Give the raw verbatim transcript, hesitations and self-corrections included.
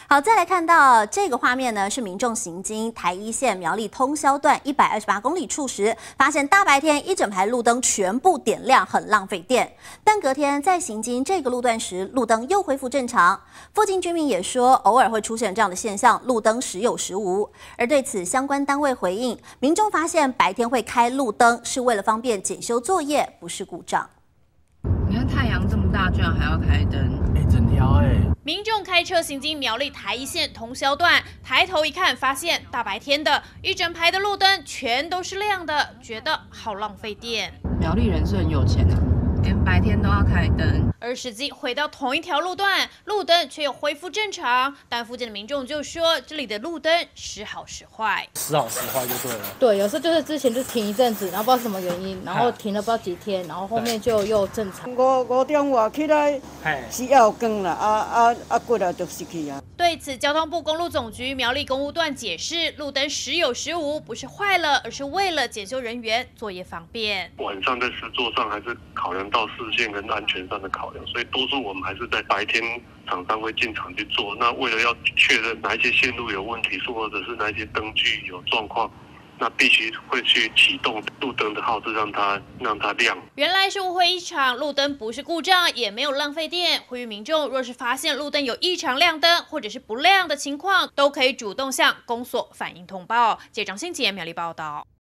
好，再来看到这个画面呢，是民众行经台一线苗栗通霄段一百二十八公里处时，发现大白天一整排路灯全部点亮，很浪费电。但隔天在行经这个路段时，路灯又恢复正常。附近居民也说，偶尔会出现这样的现象，路灯时有时无。而对此，相关单位回应，民众发现白天会开路灯，是为了方便检修作业，不是故障。 你看太阳这么大，居然还要开灯。 整条哎！ 民众开车行经苗栗台一线通霄段，抬头一看，发现大白天的一整排的路灯全都是亮的，觉得好浪费电。 苗栗人是很有钱的，连白天都要开灯。 而实际回到同一条路段，路灯却又恢复正常，但附近的民众就说，这里的路灯时好时坏， 时好时坏就对了。 对，有时候就是之前就停一阵子，然后不知道什么原因，然后停了不知道几天，然后后面就又正常。 五五点外起来是要有光啦，啊啊啊，过来就失去啊。 对此，交通部公路总局苗栗公务段解释，路灯时有时无，不是坏了，而是为了检修人员作业方便。 晚上在施作上还是考量到视线跟安全上的考量，所以多数我们还是在白天厂商会进场去做。那为了要确认哪一些线路有问题，或者是哪一些灯具有状况，那必须会去启动路灯的号志，让它让它亮。 原来是误会一场，路灯不是故障，也没有浪费电。呼吁民众若是发现路灯有异常亮灯或者是不亮的情况，都可以主动向公所反映通报。记者张欣杰苗栗报道。